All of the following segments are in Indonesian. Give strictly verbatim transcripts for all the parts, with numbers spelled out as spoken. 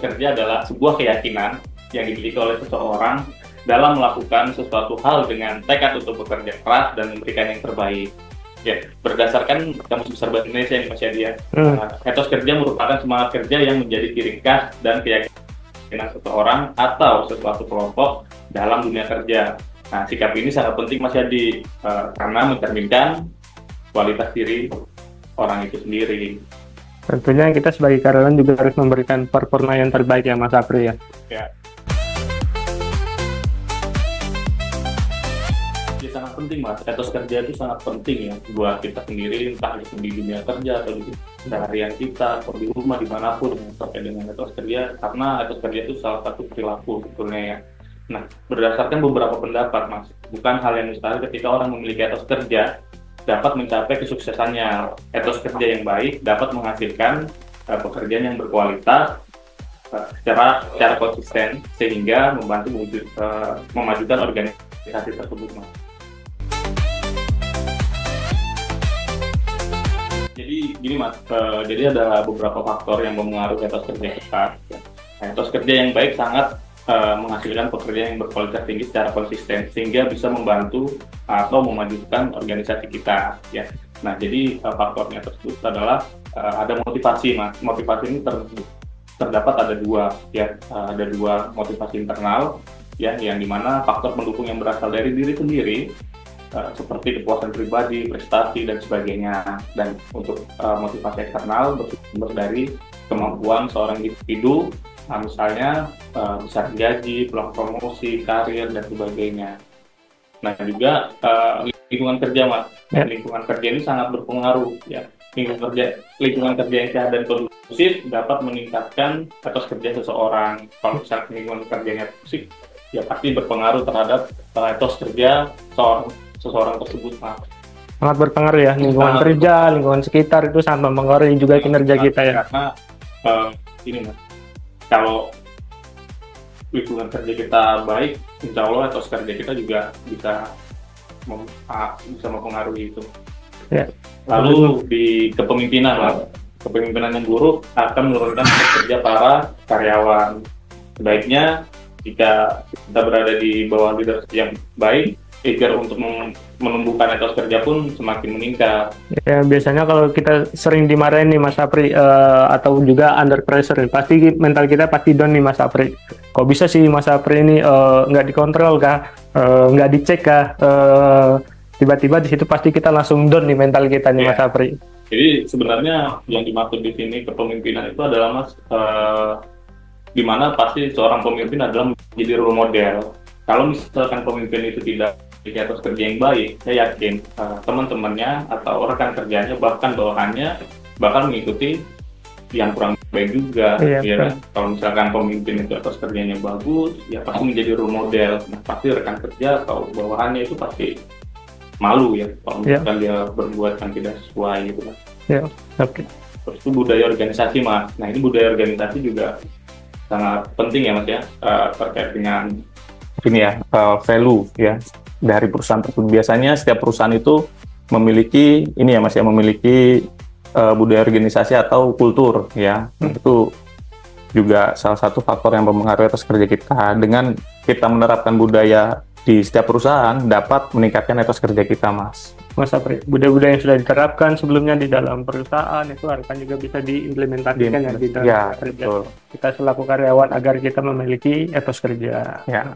kerja adalah sebuah keyakinan yang dimiliki oleh seseorang dalam melakukan sesuatu hal dengan tekad untuk bekerja keras dan memberikan yang terbaik. Ya, berdasarkan Kamus Besar Bahasa Indonesia ini Mas Yadi ya, Hmm. uh, etos kerja merupakan semangat kerja yang menjadi ciri khas dan keyakinan seseorang atau sesuatu kelompok dalam dunia kerja. Nah, sikap ini sangat penting Mas Yadi, uh, karena mencerminkan kualitas diri orang itu sendiri. Tentunya kita sebagai karyawan juga harus memberikan performa yang terbaik ya Mas Apri ya. Ya. Ya sangat penting Mas, etos kerja itu sangat penting ya buat kita sendiri, entah itu di dunia kerja atau di keseharian kita atau di rumah dimanapun yang terkait dengan etos kerja, karena etos kerja itu salah satu perilaku sebetulnya ya. Nah, berdasarkan beberapa pendapat Mas, bukan hal yang mustahil ketika orang memiliki etos kerja dapat mencapai kesuksesannya. Etos kerja yang baik dapat menghasilkan uh, pekerjaan yang berkualitas uh, secara secara konsisten sehingga membantu mewujud, uh, memajukan organisasi tersebut Mas. Jadi gini Mas, uh, jadi ada beberapa faktor yang mempengaruhi etos kerja kita. Nah, etos kerja yang baik sangat uh, menghasilkan pekerjaan yang berkualitas tinggi secara konsisten sehingga bisa membantu atau memajukan organisasi kita ya. Nah, jadi uh, faktornya tersebut adalah uh, ada motivasi Mas. Motivasi ini ter, terdapat ada dua ya, uh, ada dua motivasi internal ya, yang dimana faktor pendukung yang berasal dari diri sendiri uh, seperti kepuasan pribadi, prestasi dan sebagainya. Dan untuk uh, motivasi eksternal bersumber dari kemampuan seorang individu, nah, misalnya uh, besar gaji, peluang promosi, karir dan sebagainya. Nah, juga uh, lingkungan kerja Mas. Ya. Lingkungan kerja ini sangat berpengaruh ya. Lingkungan kerja lingkungan kerja yang sehat dan kondusif dapat meningkatkan etos kerja seseorang. Kalau misalnya lingkungan kerjanya toksik, ya pasti berpengaruh terhadap uh, etos kerja seorang seseorang tersebut Mas. Sangat berpengaruh ya, lingkungan Sangat kerja, lingkungan sekitar itu sangat mempengaruhi juga kinerja kita ya. Karena uh, ini Mas, kalau lingkungan kerja kita baik, insya Allah etos kerja kita juga bisa mem, ah, bisa mempengaruhi itu. Ya. Lalu di kepemimpinan, Mas, kepemimpinan yang buruk akan menurunkan etos kerja para karyawan. Sebaiknya jika kita berada di bawah leadership yang baik, agar untuk menumbuhkan etos kerja pun semakin meningkat. Ya, biasanya kalau kita sering dimarahin nih Mas Apri uh, atau juga under pressure, pasti mental kita pasti down nih Mas Apri. Kok bisa sih Mas Apri ini uh, nggak dikontrol kah, uh, nggak dicek kah, uh, tiba-tiba di situ pasti kita langsung down nih mental kita nih Ya. Mas Apri. Jadi sebenarnya yang dimaksud di sini kepemimpinan itu adalah Mas, uh, di mana pasti seorang pemimpin adalah menjadi role model. Kalau misalkan pemimpin itu tidak memiliki etos kerja yang baik, saya yakin uh, teman-temannya atau rekan kerjanya bahkan bawahannya bakal mengikuti yang kurang baik juga. Iya, Ya betul. kan? Kalau misalkan pemimpin itu etos kerjanya bagus, ya pasti menjadi role model. Nah, pasti rekan kerja atau bawahannya itu pasti malu ya kalau Iya. misalkan dia berbuat yang tidak sesuai gitu kan. Ya, oke. Terus itu budaya organisasi Mas. Nah, ini budaya organisasi juga sangat penting ya Mas ya, uh, terkait dengan ini ya, uh, value ya dari perusahaan tersebut. Biasanya setiap perusahaan itu memiliki ini ya Mas ya, memiliki uh, budaya organisasi atau kultur ya. Hmm. Itu juga salah satu faktor yang mempengaruhi etos kerja kita. Dengan kita menerapkan budaya di setiap perusahaan dapat meningkatkan etos kerja kita Mas. Mas Apri, budaya-budaya yang sudah diterapkan sebelumnya di dalam perusahaan itu harusnya juga bisa diimplementasikan ya di dalam Ya, kerja. betul. Kita selaku karyawan agar kita memiliki etos kerja. Ya.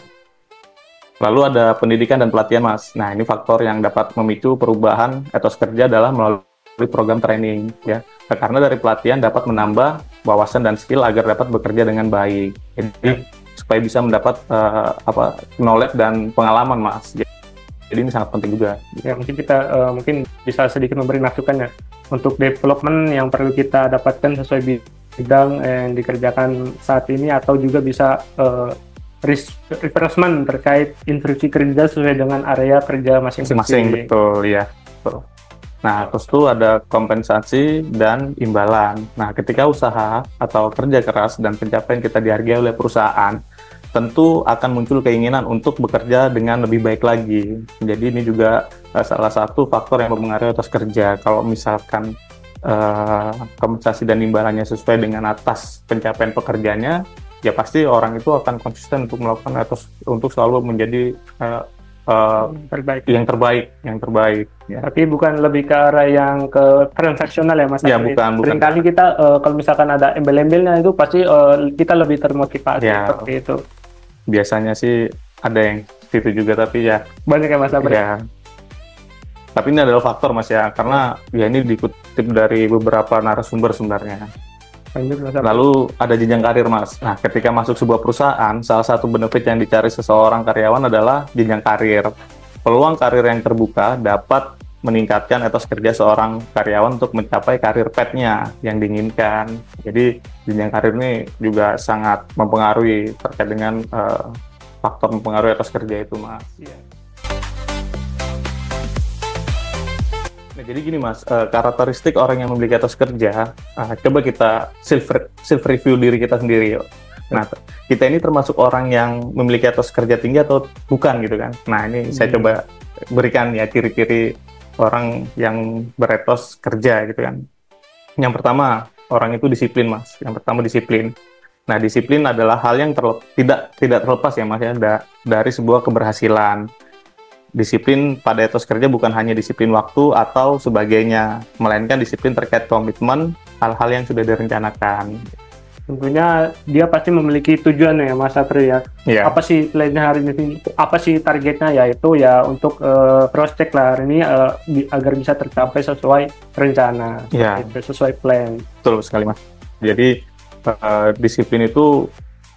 Lalu ada pendidikan dan pelatihan Mas. Nah, ini faktor yang dapat memicu perubahan etos kerja adalah melalui program training ya. Karena dari pelatihan dapat menambah wawasan dan skill agar dapat bekerja dengan baik. Jadi supaya bisa mendapat uh, apa knowledge dan pengalaman Mas. Jadi ini sangat penting juga. Ya, mungkin kita uh, mungkin bisa sedikit memberi masukan ya untuk development yang perlu kita dapatkan sesuai bidang yang dikerjakan saat ini, atau juga bisa uh, refreshment terkait instruksi kerja sesuai dengan area kerja masing-masing. Betul ya. Betul. Nah, terus itu ada kompensasi dan imbalan. Nah, ketika usaha atau kerja keras dan pencapaian kita dihargai oleh perusahaan, tentu akan muncul keinginan untuk bekerja dengan lebih baik lagi. Jadi ini juga uh, salah satu faktor yang mempengaruhi etos kerja. Kalau misalkan uh, kompensasi dan imbalannya sesuai dengan atas pencapaian pekerjaannya, ya pasti orang itu akan konsisten untuk melakukan atau untuk selalu menjadi uh, uh, terbaik. yang terbaik, yang terbaik. Ya. Tapi bukan lebih ke arah yang ke transaksional ya Mas. Ya, bukan, bukan. Seringkali kita uh, kalau misalkan ada embel-embelnya itu pasti uh, kita lebih termotivasi ya, seperti itu. Biasanya sih ada yang itu juga, tapi ya banyak ya Mas Apri. Ya. Tapi ini adalah faktor Mas ya, karena ya ini dikutip dari beberapa narasumber sebenarnya. Lalu ada jenjang karir Mas. Nah, ketika masuk sebuah perusahaan, salah satu benefit yang dicari seseorang karyawan adalah jenjang karir. Peluang karir yang terbuka dapat meningkatkan etos kerja seorang karyawan untuk mencapai karir path-nya yang diinginkan. Jadi jenjang karir ini juga sangat mempengaruhi terkait dengan uh, faktor mempengaruhi etos kerja itu Mas. Iya. Nah, jadi gini Mas, uh, karakteristik orang yang memiliki etos kerja, uh, coba kita self self review diri kita sendiri. Yuk. Nah, kita ini termasuk orang yang memiliki etos kerja tinggi atau bukan gitu kan? Nah, ini hmm. saya coba berikan ya ciri-ciri orang yang beretos kerja gitu kan. Yang pertama, orang itu disiplin Mas. Yang pertama disiplin. Nah, disiplin adalah hal yang terlep, tidak tidak terlepas ya Mas ya da, dari sebuah keberhasilan. Disiplin pada etos kerja bukan hanya disiplin waktu atau sebagainya, melainkan disiplin terkait komitmen hal-hal yang sudah direncanakan. Tentunya dia pasti memiliki tujuan ya Mas Apri ya. Yeah. Apa sih plannya hari ini? Apa sih targetnya? Yaitu ya untuk uh, cross check lah hari ini uh, bi- agar bisa tercapai sesuai rencana, yeah. sesuai plan. Betul sekali Mas. Jadi uh, disiplin itu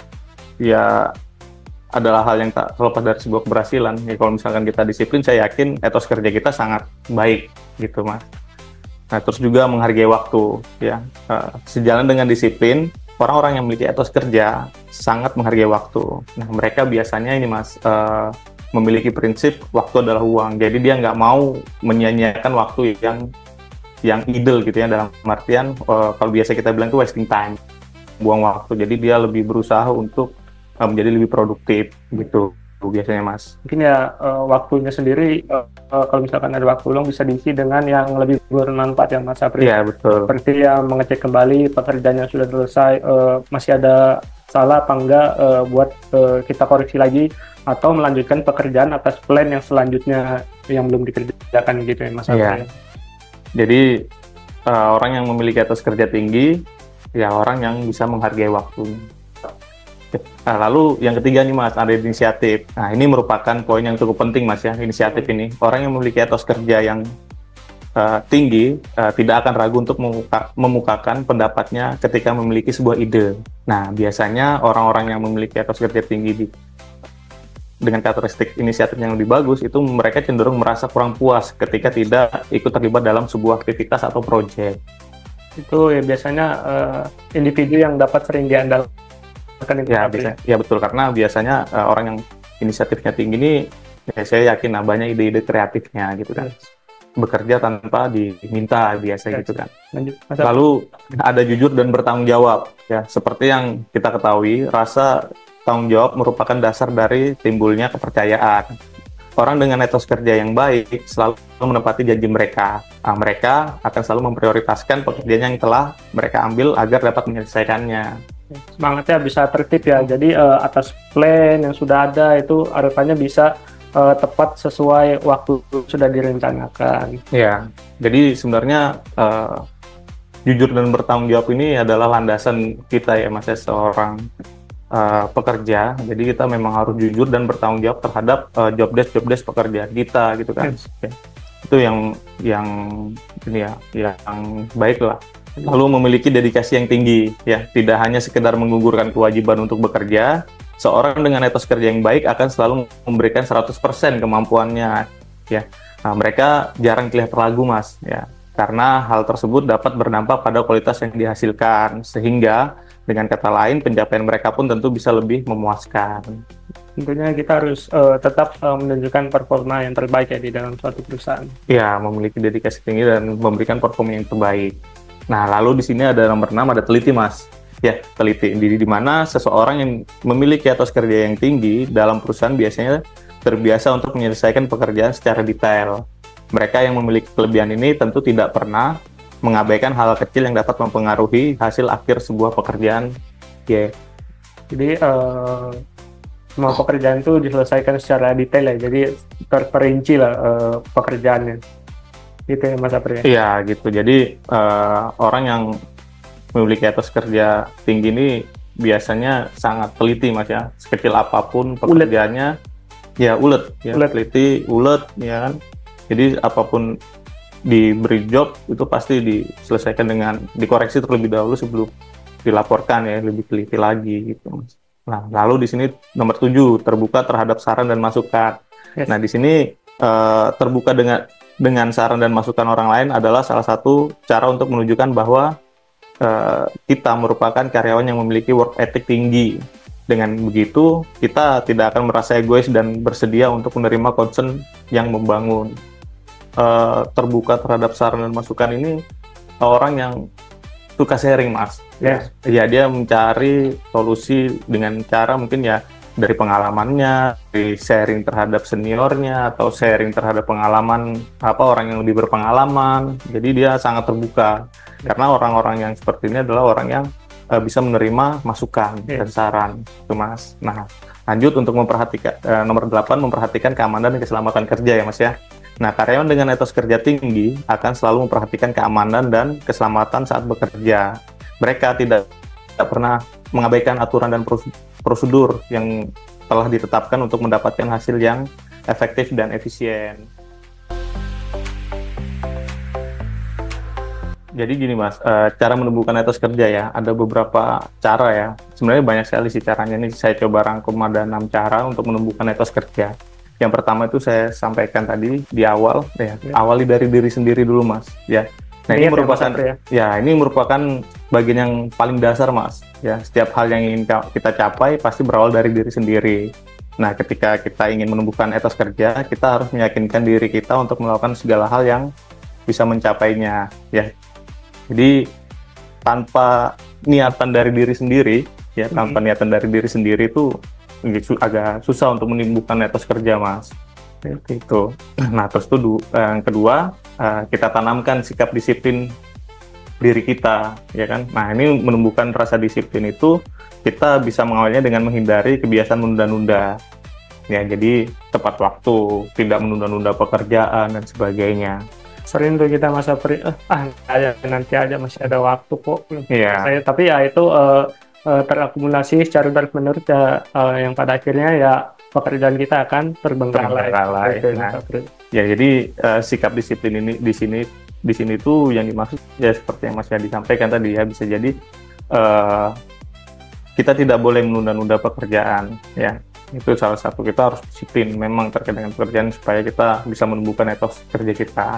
ya adalah hal yang tak terlepas dari sebuah keberhasilan. Ya, kalau misalkan kita disiplin, saya yakin etos kerja kita sangat baik gitu Mas. Nah, terus juga menghargai waktu ya. Uh, sejalan dengan disiplin, orang-orang yang memiliki etos kerja sangat menghargai waktu. Nah, mereka biasanya ini Mas uh, memiliki prinsip waktu adalah uang. Jadi dia nggak mau menyia-nyiakan waktu yang yang idle gitu ya, dalam artian uh, kalau biasa kita bilang itu wasting time, buang waktu. Jadi dia lebih berusaha untuk uh, menjadi lebih produktif gitu biasanya Mas. Mungkin ya uh, waktunya sendiri uh, uh, kalau misalkan ada waktu luang bisa diisi dengan yang lebih bermanfaat ya Mas Apri. Iya betul. Seperti yang mengecek kembali pekerjaan yang sudah selesai, uh, masih ada salah apa enggak, uh, buat uh, kita koreksi lagi atau melanjutkan pekerjaan atas plan yang selanjutnya yang belum dikerjakan gitu ya Mas Apri. Iya. Jadi uh, orang yang memiliki etos kerja tinggi ya orang yang bisa menghargai waktunya. Nah, lalu yang ketiga nih Mas, ada inisiatif. Nah, ini merupakan poin yang cukup penting Mas ya, inisiatif ini. Orang yang memiliki etos kerja yang uh, tinggi uh, tidak akan ragu untuk memuka, memukakan pendapatnya ketika memiliki sebuah ide. Nah, biasanya orang-orang yang memiliki etos kerja tinggi di, dengan karakteristik inisiatif yang lebih bagus, itu mereka cenderung merasa kurang puas ketika tidak ikut terlibat dalam sebuah aktivitas atau proyek. Itu ya biasanya uh, individu yang dapat sering diandalkan. Ya, biasa, ya betul, karena biasanya uh, orang yang inisiatifnya tinggi ini ya saya yakin nah, banyak ide-ide kreatifnya gitu kan. Bekerja tanpa diminta biasa ya, gitu kan. Lanjut, lalu ada jujur dan bertanggung jawab ya, seperti yang kita ketahui, rasa tanggung jawab merupakan dasar dari timbulnya kepercayaan. Orang dengan etos kerja yang baik selalu menepati janji mereka. Nah, mereka akan selalu memprioritaskan pekerjaan yang telah mereka ambil agar dapat menyelesaikannya. Semangatnya bisa tertib ya, jadi uh, atas plan yang sudah ada itu harapannya bisa uh, tepat sesuai waktu sudah direncanakan. Ya, jadi sebenarnya uh, jujur dan bertanggung jawab ini adalah landasan kita ya Mas, seorang uh, pekerja. Jadi kita memang harus jujur dan bertanggung jawab terhadap uh, job desk job desk pekerjaan kita gitu kan. Yes. Ya. Itu yang yang ini ya, yang baik lah. Lalu memiliki dedikasi yang tinggi, ya tidak hanya sekedar menggugurkan kewajiban untuk bekerja, seorang dengan etos kerja yang baik akan selalu memberikan seratus persen kemampuannya, ya. Nah, mereka jarang terlihat ragu Mas, ya, karena hal tersebut dapat berdampak pada kualitas yang dihasilkan, sehingga dengan kata lain pencapaian mereka pun tentu bisa lebih memuaskan. Tentunya kita harus uh, tetap uh, menunjukkan performa yang terbaik ya di dalam suatu perusahaan. Ya, memiliki dedikasi tinggi dan memberikan performa yang terbaik. Nah, lalu di sini ada nomor enam, ada teliti Mas. Ya, teliti. Di, di mana seseorang yang memiliki etos kerja yang tinggi dalam perusahaan biasanya terbiasa untuk menyelesaikan pekerjaan secara detail. Mereka yang memiliki kelebihan ini tentu tidak pernah mengabaikan hal kecil yang dapat mempengaruhi hasil akhir sebuah pekerjaan. Ya. Yeah. Jadi uh, semua pekerjaan itu diselesaikan secara detail ya, jadi terperinci lah uh, pekerjaannya. Gitu ya Mas Apri? Iya gitu. Jadi uh, orang yang memiliki etos kerja tinggi ini biasanya sangat teliti Mas ya. Sekecil apapun pekerjaannya, ulet. ya ulet, ya ulet. teliti, ulet, ya kan. Jadi apapun diberi job itu pasti diselesaikan dengan dikoreksi terlebih dahulu sebelum dilaporkan ya, lebih teliti lagi gitu. Nah, lalu di sini nomor tujuh, terbuka terhadap saran dan masukan. Yes. Nah, di sini uh, terbuka dengan dengan saran dan masukan orang lain adalah salah satu cara untuk menunjukkan bahwa uh, kita merupakan karyawan yang memiliki work ethic tinggi. Dengan begitu, kita tidak akan merasa egois dan bersedia untuk menerima concern yang membangun. Uh, terbuka terhadap saran dan masukan ini orang yang suka sharing Mas. Yes. Ya dia mencari solusi dengan cara mungkin ya dari pengalamannya, dari sharing terhadap seniornya atau sharing terhadap pengalaman apa orang yang lebih berpengalaman. Jadi dia sangat terbuka karena orang-orang yang seperti ini adalah orang yang uh, bisa menerima masukan yes. dan saran, itu Mas. Nah, lanjut untuk memperhatikan uh, nomor delapan, memperhatikan keamanan dan keselamatan kerja ya Mas ya. Nah, karyawan dengan etos kerja tinggi akan selalu memperhatikan keamanan dan keselamatan saat bekerja. Mereka tidak, tidak pernah mengabaikan aturan dan prosedur yang telah ditetapkan untuk mendapatkan hasil yang efektif dan efisien. Jadi gini Mas, cara menumbuhkan etos kerja ya, ada beberapa cara ya. Sebenarnya banyak sekali sih caranya, ini saya coba rangkum ada enam cara untuk menumbuhkan etos kerja. Yang pertama itu saya sampaikan tadi di awal, ya, ya. awali dari diri sendiri dulu Mas. Ya, nah ini, ini merupakan, ya. ya ini merupakan bagian yang paling dasar Mas. Ya, setiap hal yang ingin kita capai pasti berawal dari diri sendiri. Nah, ketika kita ingin menumbuhkan etos kerja, kita harus meyakinkan diri kita untuk melakukan segala hal yang bisa mencapainya. Ya, jadi tanpa niatan dari diri sendiri, ya tanpa hmm. niatan dari diri sendiri itu agak susah untuk menumbuhkan etos kerja Mas. Itu. Nah terus itu yang kedua kita tanamkan sikap disiplin diri kita, ya kan. Nah ini menumbuhkan rasa disiplin itu kita bisa mengawalnya dengan menghindari kebiasaan menunda-nunda. Ya jadi tepat waktu, tidak menunda-nunda pekerjaan dan sebagainya. Sering tuh kita masa peri, eh, ah aja nanti aja masih ada waktu kok. Iya. Saya tapi ya itu uh, Uh, terakumulasi secara terus menerus ya, uh, yang pada akhirnya ya pekerjaan kita akan terbengkalai. terbengkalai. Nah, ya jadi uh, sikap disiplin ini di sini di sini tuh yang dimaksud ya seperti yang Mas Yadi sampaikan tadi ya, bisa jadi uh, kita tidak boleh menunda-nunda pekerjaan ya. Itu salah satu, kita harus disiplin memang terkait dengan pekerjaan supaya kita bisa menumbuhkan etos kerja kita.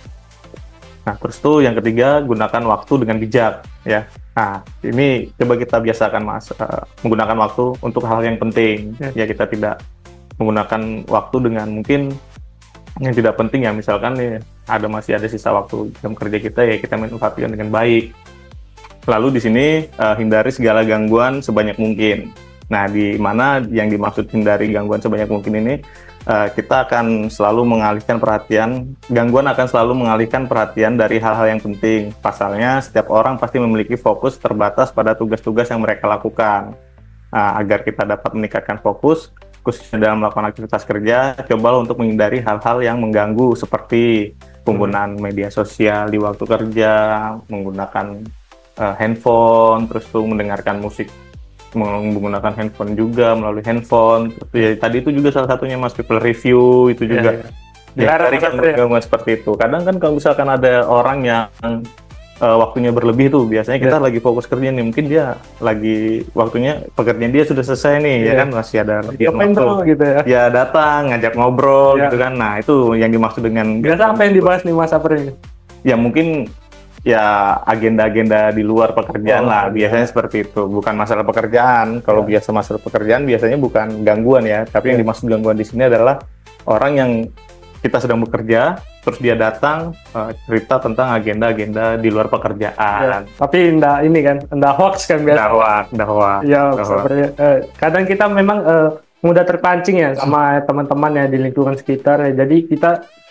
Nah, terus tuh yang ketiga, gunakan waktu dengan bijak ya. Nah, ini coba kita biasakan Mas, uh, menggunakan waktu untuk hal yang penting. Ya. ya, kita tidak menggunakan waktu dengan mungkin yang tidak penting ya. Misalkan nih, ada masih ada sisa waktu jam kerja kita ya, kita manfaatkan dengan baik. Lalu di sini uh, hindari segala gangguan sebanyak mungkin. Nah, di mana yang dimaksud hindari gangguan sebanyak mungkin ini, uh, kita akan selalu mengalihkan perhatian, gangguan akan selalu mengalihkan perhatian dari hal-hal yang penting. Pasalnya, setiap orang pasti memiliki fokus terbatas pada tugas-tugas yang mereka lakukan. Nah, agar kita dapat meningkatkan fokus, khususnya dalam melakukan aktivitas kerja, cobalah untuk menghindari hal-hal yang mengganggu seperti penggunaan media sosial di waktu kerja, menggunakan uh, handphone, terus tuh mendengarkan musik menggunakan handphone juga melalui handphone. Ya, tadi itu juga salah satunya Mas, people review itu juga. Ya, ya, ya, ya. Seperti itu. Kadang kan kalau misalkan ada orang yang uh, waktunya berlebih tuh, biasanya kita ya. lagi fokus kerja nih, mungkin dia lagi waktunya pekerjaan dia sudah selesai nih, ya, ya kan masih ada lebih waktu gitu ya. Ya datang ngajak ngobrol ya. gitu kan. Nah itu yang dimaksud dengan. Biasa apa yang dibahas nih Mas Apri? Ya mungkin ya agenda-agenda di luar pekerjaan oh, lah, biasanya ya. seperti itu, bukan masalah pekerjaan. Kalau ya. biasa masalah pekerjaan biasanya bukan gangguan ya, tapi ya. yang dimaksud gangguan di sini adalah orang yang kita sedang bekerja, terus dia datang uh, cerita tentang agenda-agenda di luar pekerjaan. Ya. Tapi enggak ini kan, enggak hoax kan biasa. Enggak hoax, enggak hoax. Ya, seperti uh, kadang kita memang uh, mudah terpancing ya sama teman-teman ya di lingkungan sekitar. Ya. Jadi kita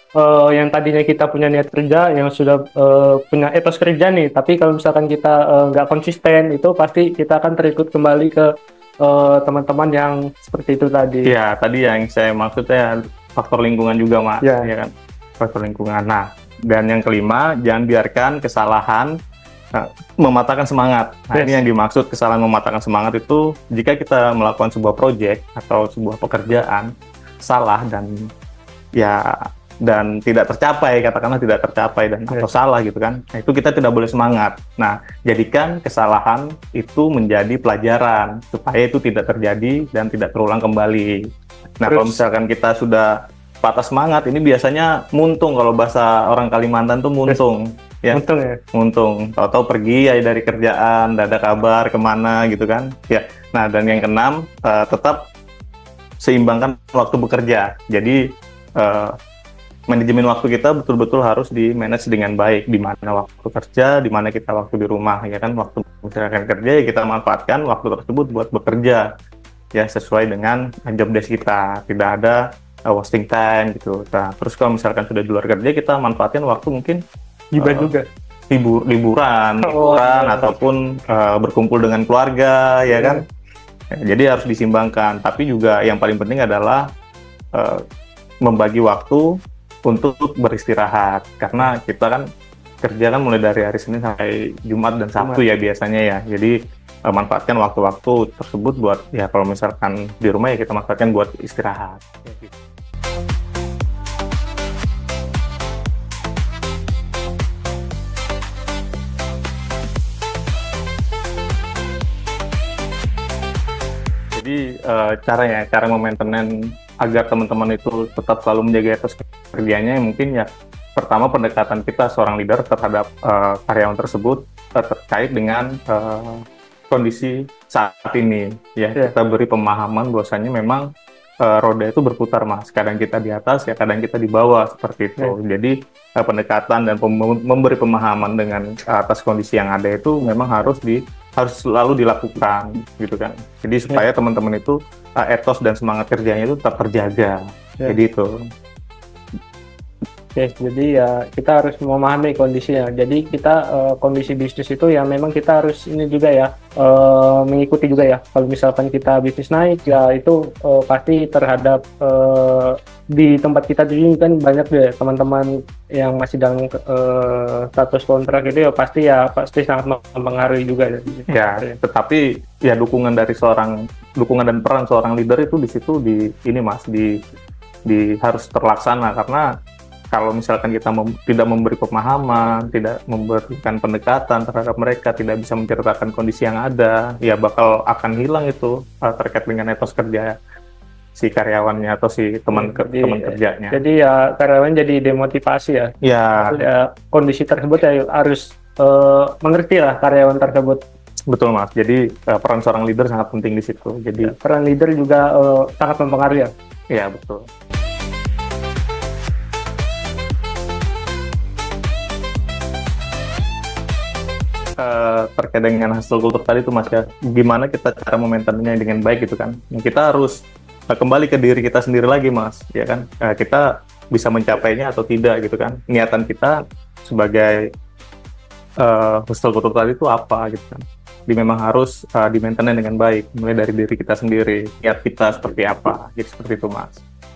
eh, yang tadinya kita punya niat kerja, yang sudah eh, punya etos kerja nih, tapi kalau misalkan kita eh, nggak konsisten, itu pasti kita akan terikut kembali ke eh, teman-teman yang seperti itu tadi. Ya, tadi yang saya maksudnya faktor lingkungan juga, Mas. Ya. Ya kan? Faktor lingkungan. Nah, dan yang kelima, jangan biarkan kesalahan nah, mematahkan semangat. Nah, Yes. ini yang dimaksud kesalahan mematahkan semangat itu jika kita melakukan sebuah proyek atau sebuah pekerjaan salah dan ya dan tidak tercapai, katakanlah tidak tercapai dan atau Yes. salah gitu kan. Nah, itu kita tidak boleh semangat. Nah, jadikan kesalahan itu menjadi pelajaran supaya itu tidak terjadi dan tidak terulang kembali. Nah, Terus- kalau misalkan kita sudah patah semangat, ini biasanya muntung, kalau bahasa orang Kalimantan tuh muntung. Ya, Untung ya. untung. Tahu-tahu pergi ya dari kerjaan, tidak ada kabar kemana gitu kan. Ya. Nah, dan yang keenam, eh, tetap seimbangkan waktu bekerja. Jadi eh, manajemen waktu kita betul-betul harus di manage dengan baik, di mana waktu kerja, di mana kita waktu di rumah, ya kan. Waktu misalkan kerja ya kita manfaatkan waktu tersebut buat bekerja ya sesuai dengan job desk kita, tidak ada uh, wasting time gitu. Nah, terus kalau misalkan sudah di luar kerja, kita manfaatkan waktu mungkin Juga Uh, juga. libur liburan, Oh, liburan iya. ataupun uh, berkumpul dengan keluarga, ya kan. Ya, jadi harus disimbangkan. Tapi juga yang paling penting adalah uh, membagi waktu untuk beristirahat, karena kita kan kerja kan mulai dari hari Senin sampai Jumat dan Sabtu ya biasanya ya. Jadi eh, manfaatkan waktu-waktu tersebut buat ya kalau misalkan di rumah ya kita manfaatkan buat istirahat. Ya, gitu. Jadi eh, caranya, cara memainten agar teman-teman itu tetap selalu menjaga etos kerjanya, mungkin ya pertama pendekatan kita seorang leader terhadap eh, karyawan tersebut eh, terkait dengan eh, kondisi saat ini. Ya, Ya. kita beri pemahaman bahwasanya memang eh, roda itu berputar, Mas. Kadang kita di atas, ya kadang kita di bawah seperti itu. Jadi eh, pendekatan dan pem- memberi pemahaman dengan eh, atas kondisi yang ada itu memang harus di harus selalu dilakukan gitu kan. Jadi supaya teman-teman itu uh, etos dan semangat kerjanya itu tetap terjaga. Ya. Jadi itu. Oke, jadi ya kita harus memahami kondisinya. Jadi kita eh, kondisi bisnis itu ya memang kita harus ini juga ya eh, mengikuti juga ya. Kalau misalkan kita bisnis naik ya itu eh, pasti terhadap eh, di tempat kita juga kan banyak deh teman-teman yang masih dalam eh, status kontrak itu ya pasti ya pasti sangat mempengaruhi juga ya. Ya, tetapi ya dukungan dari seorang dukungan dan peran seorang leader itu di situ di ini Mas di di harus terlaksana, karena kalau misalkan kita mem- tidak memberi pemahaman, tidak memberikan pendekatan terhadap mereka, tidak bisa menceritakan kondisi yang ada, ya bakal akan hilang itu uh, terkait dengan etos kerja si karyawannya atau si teman ke- Jadi- teman kerjanya. Jadi ya karyawan jadi demotivasi ya. Ya, Ya, kondisi tersebut ya harus eh, mengerti lah karyawan tersebut. betul Mas. Jadi uh, peran seorang leader sangat penting di situ. Jadi, Peran leader juga eh, sangat mempengaruhi ya. ya betul. Uh, terkait dengan hasil kultur tadi itu Mas ya, gimana kita cara memaintennya dengan baik gitu kan. Nah, kita harus uh, kembali ke diri kita sendiri lagi Mas, ya kan. Uh, kita bisa mencapainya atau tidak gitu kan. Niatan kita sebagai uh, hasil kultur tadi itu apa gitu kan. Jadi memang harus uh, di-maintain dengan baik, mulai dari diri kita sendiri, niat kita seperti apa, jadi seperti itu Mas.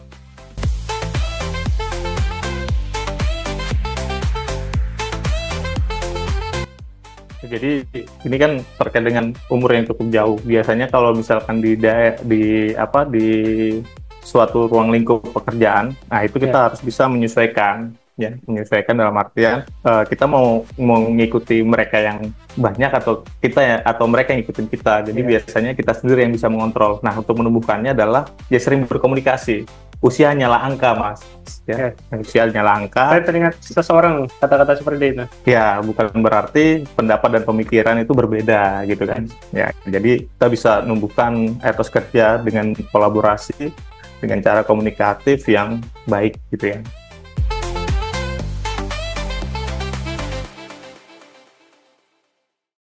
Jadi ini kan terkait dengan umur yang cukup jauh. Biasanya kalau misalkan di dae- di apa di suatu ruang lingkup pekerjaan, nah itu kita Ya. harus bisa menyesuaikan, ya menyesuaikan dalam artian eh, kita mau mau mengikuti mereka yang banyak atau kita ya atau mereka yang ngikutin kita. Jadi Ya. biasanya kita sendiri yang bisa mengontrol. Nah untuk menumbuhkannya adalah ya sering berkomunikasi. Usia nyala angka Mas, ya usia nyala angka. Saya teringat seseorang kata-kata seperti itu. Ya, bukan berarti pendapat dan pemikiran itu berbeda gitu kan. Ya, jadi kita bisa numbuhkan etos kerja dengan kolaborasi, dengan cara komunikatif yang baik gitu ya.